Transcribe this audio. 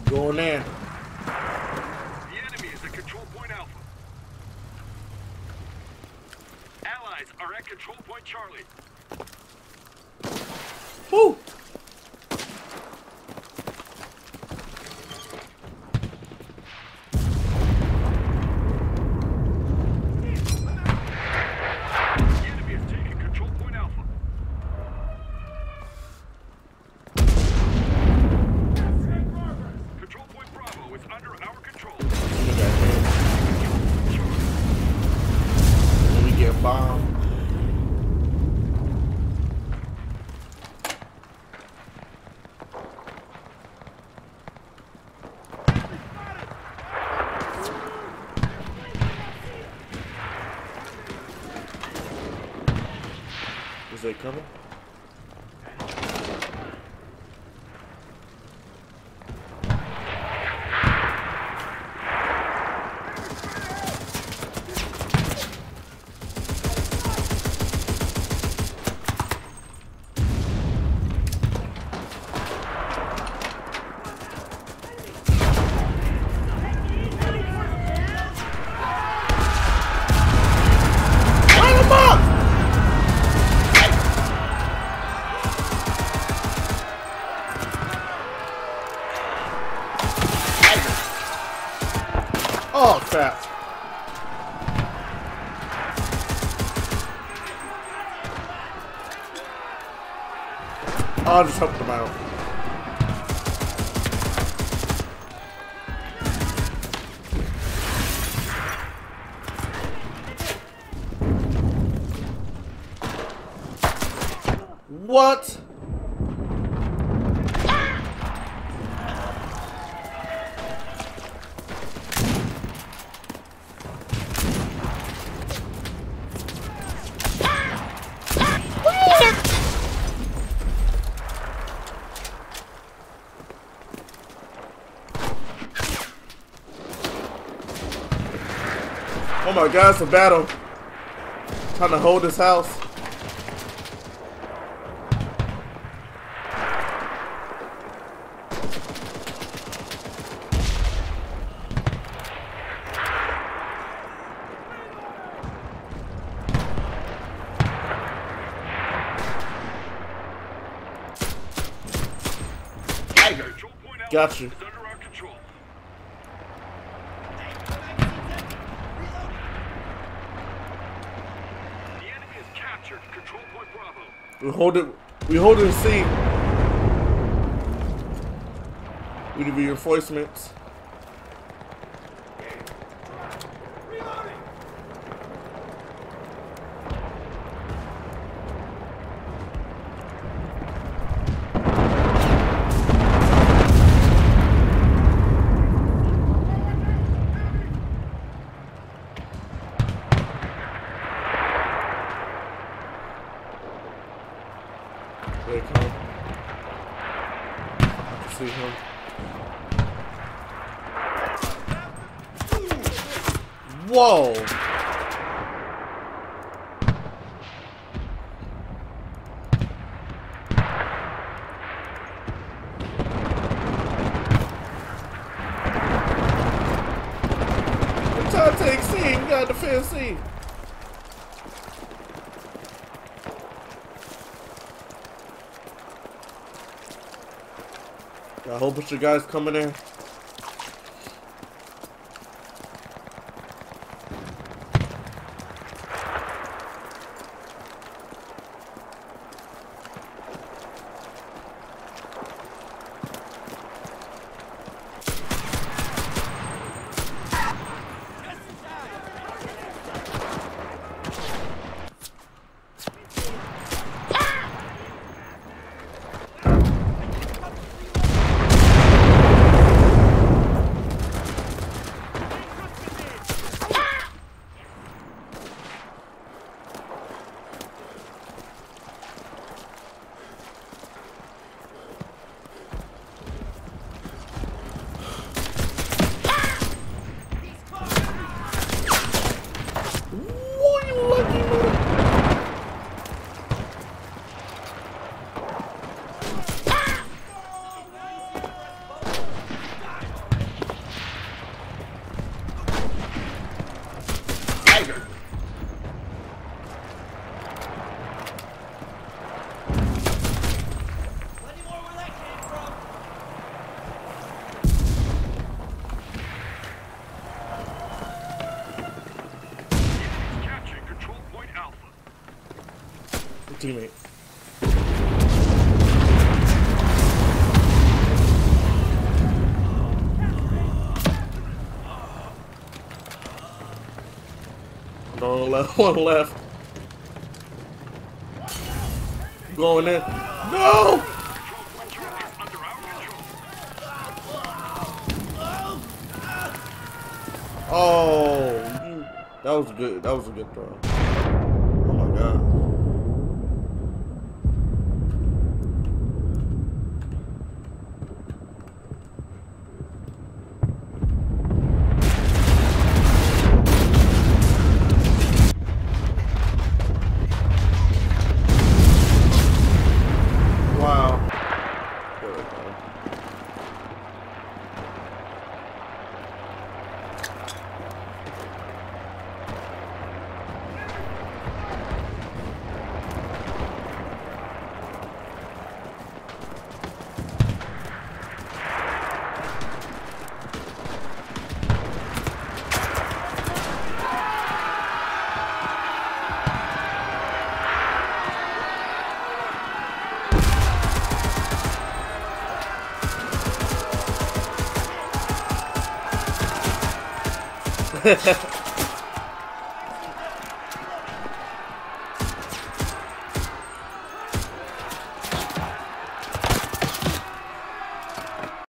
Going in. The enemy is at control point Alpha. Allies are at control point Charlie. Woo! The enemy is taking control point Alpha. Control point Bravo is under our control. We get bombed. Is they coming? Line 'em up! Oh crap. I'll just help them out. What? Oh my god, it's a battle. Trying to hold this house. Control point Alpha Got you. is under our control. The enemy has captured control point Bravo. We hold it C. We need reinforcements. There they come. I can see him. Whoa! I'm trying to take C. We gotta defend C. Got a whole bunch of guys coming in. Teammate. One left. One left. Going in. No! Oh, that was good. That was a good throw. Oh my god. Wow.